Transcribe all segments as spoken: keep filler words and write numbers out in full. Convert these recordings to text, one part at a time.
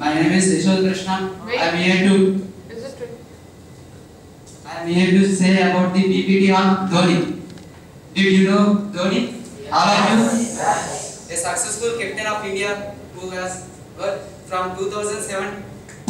My name is Yashwant Krishna. I am here to I am here to say about the P P T on Dhoni. Did you know Dhoni? All of you? A successful captain of India who has worked from two thousand seven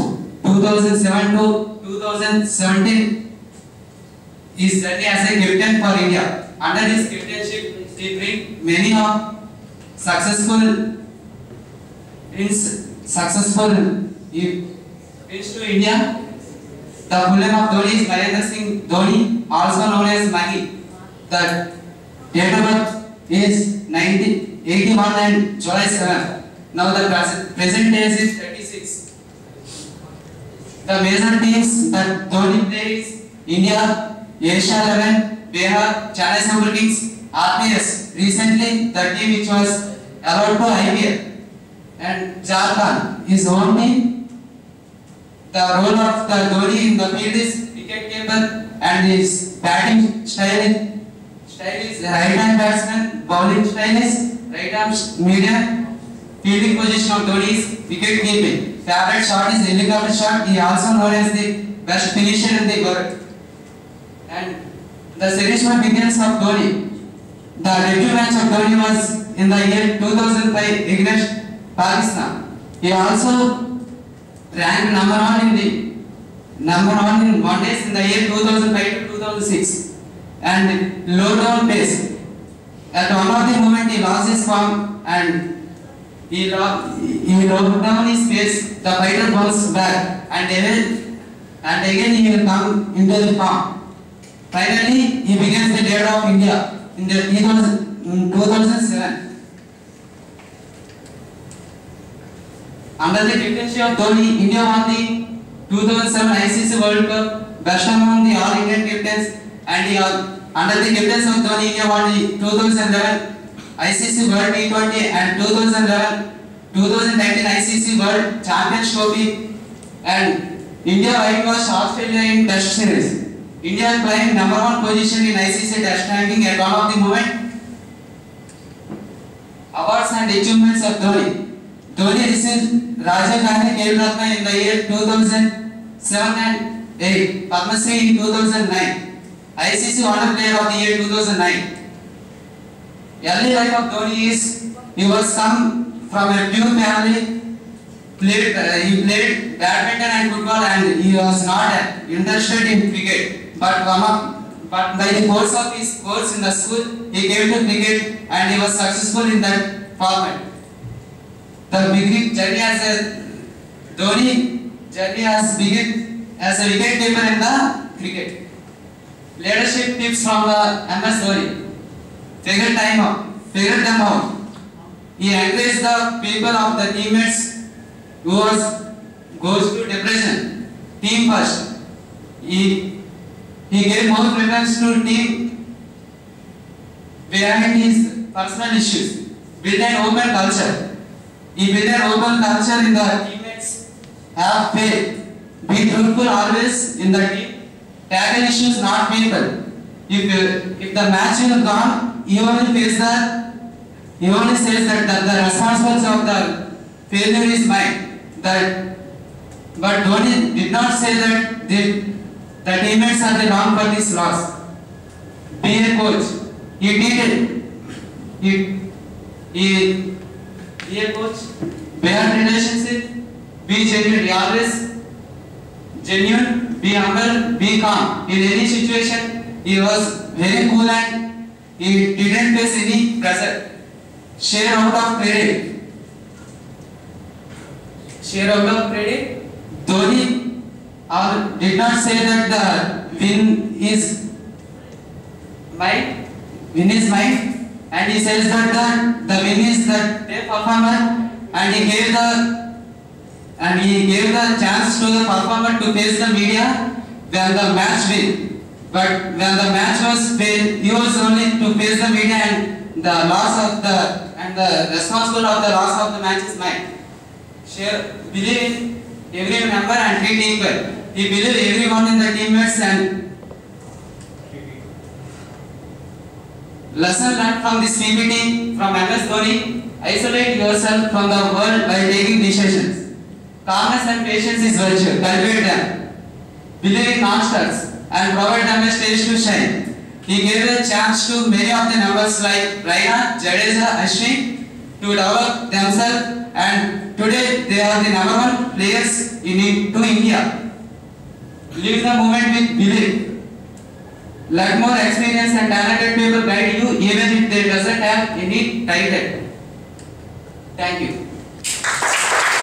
to two thousand seventeen. His journey as a captain for India. Under his captainship, he bring many of successful wins, successful wins to India. The full name of Dhoni is Mahendra Singh Dhoni, also known as Mahi. The date of birth is nineteen eighty-one and July seventh. Now the present age is thirty-six. The major teams that Dhoni plays: India, Asia eleven, Bihar, Chennai Super Kings, R P S. Recently, the team which was allowed to I P L, and Jharkhand is only. The role of the Dhoni in the field is wicket keeper, and his batting style is, style is right hand batsman, bowling style is right arm medium, fielding position of Dhoni is wicket keeping. Favorite shot is helicopter shot. He also known as the best finisher in the world. And the series begins of Dhoni. The debut match of Dhoni was in the year two thousand five against Pakistan. He also ranked number one in the number one in one days in the year two thousand five to two thousand six, and low down pace. At one of the moment he lost his form and he lost he locked down his pace. The fighter bounced back and again and again he will come into the form. Finally, he becomes the leader of India in the two thousand seven. Under the captaincy of Dhoni, India won the two thousand seven I C C World Cup, best among the all Indian captains, and he, uh, under the captaincy of Dhoni, India won the two thousand eleven I C C World T twenty and two thousand eleven two thousand nineteen I C C World Champions Trophy, and India whitewashed Australia in Test Series. India is playing number one position in I C C Test ranking at one of the moment. Awards and achievements of Dhoni. Dhoni received Rajiv Gandhi Khel Ratna in the year two thousand seven and eight, Padma Shri in two thousand nine, I C C Honor Player of the Year two thousand nine. Early life of Dhoni is he was come from a pure family. Played, uh, he played badminton and football, and he was not interested in cricket. But one of, but by the course of his course in the school, he came to cricket and he was successful in that format. The beginning journey as a Dhoni journey has begun as a wicket keeper in the cricket. Leadership tips from the M S Dhoni. Figure time out, figure them out. He encouraged the people of the teammates who was goes to depression. Team first. He he gave more preference to team behind his personal issues. Build an open culture. He built an open culture in the teammates. Have faith. Be truthful always in the team. Tackle issues, not people. If uh, if the match is gone, he only face that. He only says that the, the responsibility of the failure is mine. That, but Dhoni did not say that the, the teammates are the wrong for this loss. Be a coach. He did it. He he. Be a coach, bear relationship, be genuine, always genuine, be humble, be calm. In any situation, he was very cool and he didn't face any pressure. Share out of credit. Share out of credit. Dhoni uh, did not say that the win is mine, win is mine. And he says that the, the win is the day performer, and he gave the and he gave the chance to the performer to face the media when the match win. But when the match was failed, he was only to face the media, and the loss of the and the responsible of the loss of the match is mine. Share believe in every member and treat equal. He believed everyone in the teammates and lesson learned from this P P T from M S Dhoni: isolate yourself from the world by taking decisions. Calmness and patience is virtue. Cultivate them. Believe in non-stars and provide them a stage to shine. He gave a chance to many of the numbers like Raina, Jadeja, Ashwin to develop themselves, and today they are the number one players in to India. Live the moment with belief. Let more experienced and talented people guide you even if they doesn't have any title. Thank you.